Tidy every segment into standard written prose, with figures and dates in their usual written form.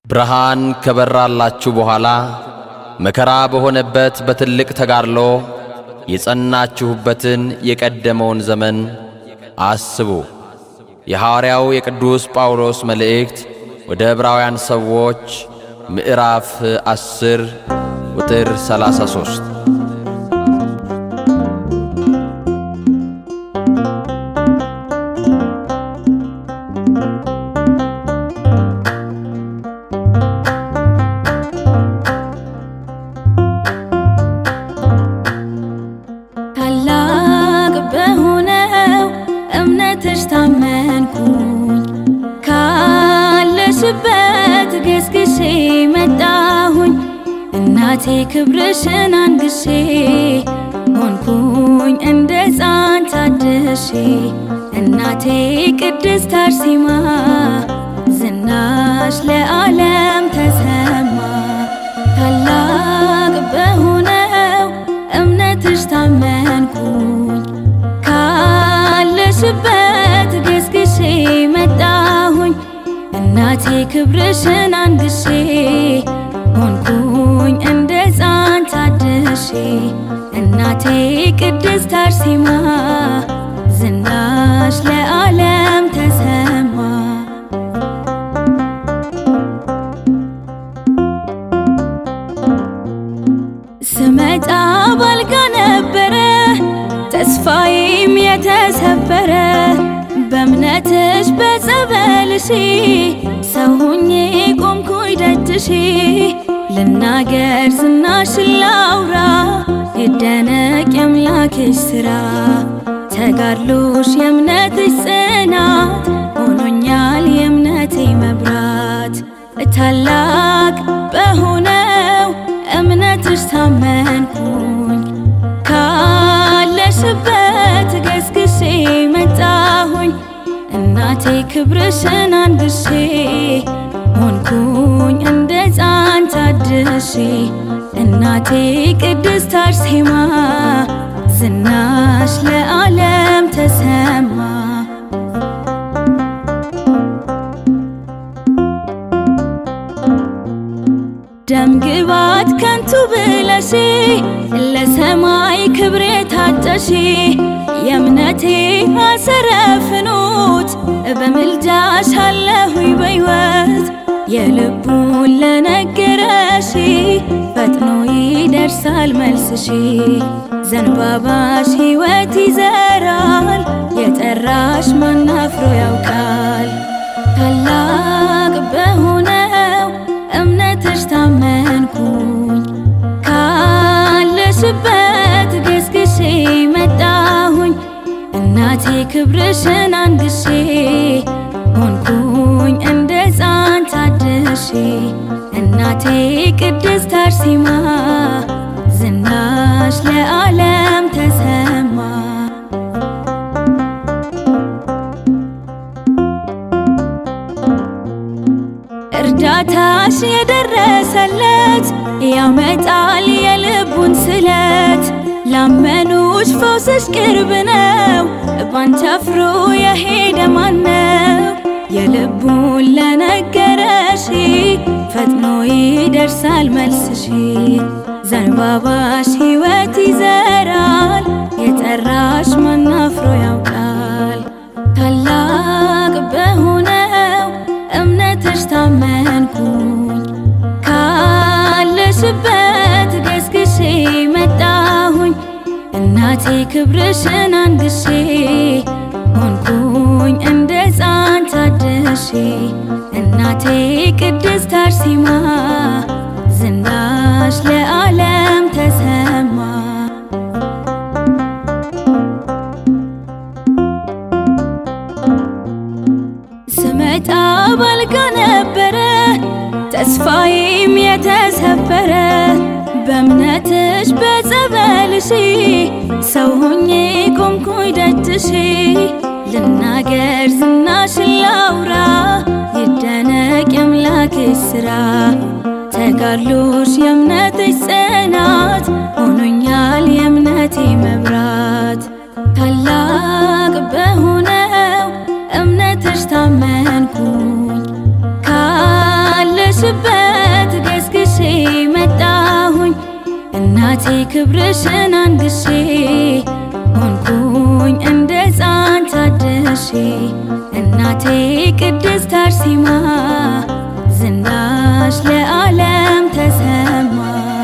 ብርሃን ከበራላችሁ በኋላ መከራ በሆነበት በትልቅ ተጋድሎ የጸናችሁበትን የቀደመውን ዘመን አስቡ። የሐዋርያው የቅዱስ ጳውሎስ መልእክት ወደ ዕብራውያን ሰዎች ምዕራፍ 10 ቁጥር 33። እናቴ ክብርሽን አንግሼ ሆንኩኝ እንደ ሕፃን ታድሼ እናቴ ቅድስት አርሴማ ዝናሽ ለዓለም ተሰማ። ታላቅ በሆነው እምነትሽ ታመንኩኝ ካለሽበት ገስግሼ መጣሁኝ እናቴ ክብርሽን አንግሼ ሆንኩኝ እንደ ሕፃን ታድሼ እናቴ ቅድስት አርሴማ ዝናሽ ለዓለም ተሰማ። ስመጣ ባልጋ ነበረ ተስፋዬም የተሰበረ በእምነትሽ በጸበልሽ ሰው ሆኜ ቆምኩኝ ደጅሽ ልናገር ዝናሽን ላውራ ይደነቅ የአምላክሽ ሥራ ተጋድሎሽ የእምነትሽ ጽናት ሆኖኛል የእምነቴ መብራት። ታላቅ በሆነው እምነትሽ ታመንኩኝ ካለሽበት ገስግሼ መጣሁኝ እናቴ ክብርሽን አንግሼ ሆንኩኝ እንደ ሕፃን ታድሼ እናቴ ቅድስት አርሴማ ዝናሽ ለዓለም ተሰማ። ደም ግባት ከንቱ ብለሽ ለሰማይ ክብር ታጨሽ የእምነቴ አሰረ ፍኖት በምልጃሽ አለሁኝ በሕይወት የልቡን ለነገረሽ ፈጥኖ ይደርሳል መልስሽ ዘንባባሽ ሕይወት ይዘራል የጠራሽ ማን አፍሮ ያውቃል። ታላቅ በሆነው እምነትሽ ታመንኩኝ ካለሽበት ገስግሼ መጣሁኝ እናቴ ክብርሽን አንግሼ ሆንኩኝ እንደ ሕፃን ታድሼ እናቴ ቅድስት አርሴማ ዝናሽ ለዓለም ተሰማ። እርዳታሽ የደረሰለት ያመጣል የልቡን ስለት ላመኑሽ ፈውስሽ ቅርብ ነው ባንቺ አፍሮ የሄደ ማነው? የልቡን ለነገረሽ ፈጥኖ ይደርሳል መልስሽ ዘንባባሽ ሕይወት ይዘራል የጠራሽ ማን አፍሮ ያውቃል። ታላቅ በሆነው እምነትሽ ታመንኩኝ ካለሽበት ገስግሼ መጣሁኝ እናቴ ክብርሽን አንግሼ ሆንኩኝ እንደ ሕፃን ታድሼ እናቴ ቅድስት አርሴማ ዝናሽ ለዓለም ተሰማ። ስመጣ ባልጋ ነበረ ተስፋዬም የተሰበረ በእምነትሽ በጸበልሽ ሰው ሆኜ ቆምኩኝ ደጅሽ ልናገር ዝናሽን ላውራ ይደነቅ የአምላክሽ ሥራ ተጋድሎሽ የእምነትሽ ጽናት ሆኖኛል የእምነቴ መብራት። ታላቅ በሆነው እምነትሽ ታመንኩኝ ካለሽበት እናቴ ክብርሽን አንግሼ ሆንኩኝ እንደ ሕፃን ታድሼ እናቴ ቅድስት አርሴማ ዝናሽ ለዓለም ተሰማ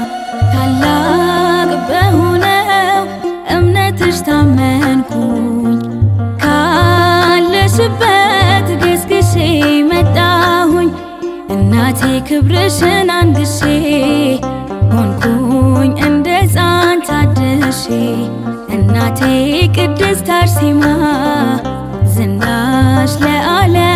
ታላቅ በሆነው እምነትሽ ታመንኩኝ ካለሽበት ገስግሼ መጣሁኝ እናቴ ክብርሽን አንግሼ ሆንኩኝ እንደ ሕፃን ታድሼ እናቴ ቅድስት አርሴማ ዝናሽ ለዓለም